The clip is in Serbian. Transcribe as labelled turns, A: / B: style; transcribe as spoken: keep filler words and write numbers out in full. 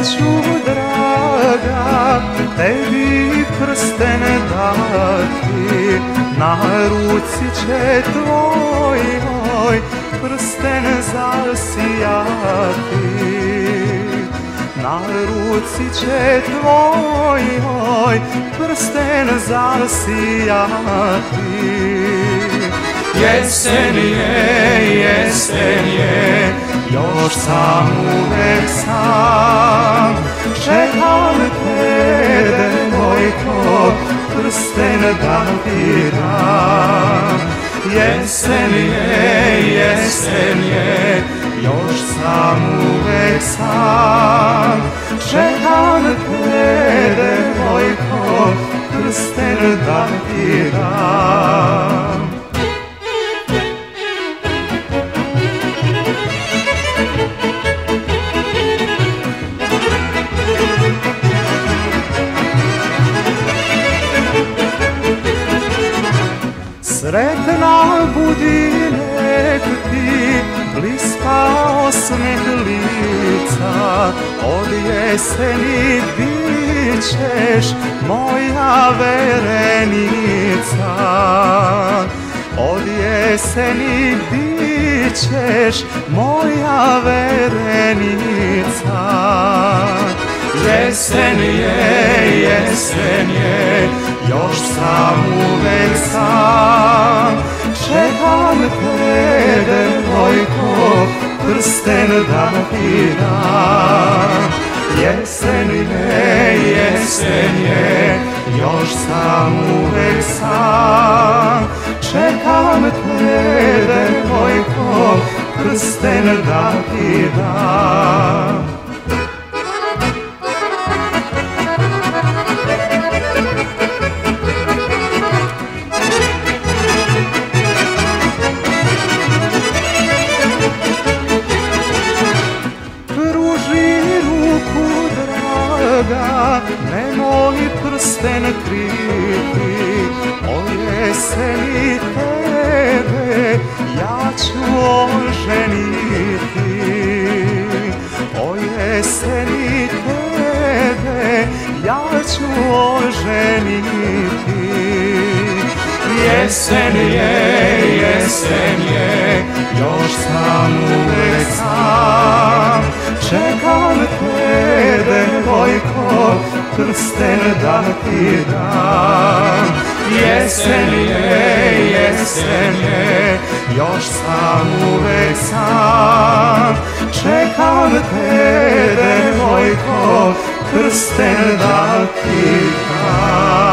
A: ću, draga, tebi prsten dati, na ruci će tvojoj prsten zasijati. Na ruci će tvojoj prsten zasijati. Jesen je, jesen je, još sam uvek sam, čekam te, devojko, prsten da ti dam. Jesen je, jesen je, još sam uvek sam, čekam te, devojko, prsten da ti dam. Sretna budi, nek ti bliska osmeh lica, od jeseni bit ćeš moja verenica. Od jeseni bit ćeš moja verenica. Jesen je, jesen je, još sam uvek sam, čekam te, devojko, prsten da ti dam. Jesen je, jesen je, još sam uvek sam, čekam te, devojko, prsten da ti dam. Nemoj prsten kriti, o jeseni tebe ja ću oženiti. O jeseni tebe ja ću oženiti. Jesen je, jesen je, još sam uvek sam, čekam te, devojko, prsten da ti dam. Jesen je, jesen je, još sam uvek sam, čekam te, devojko, prsten da ti dam.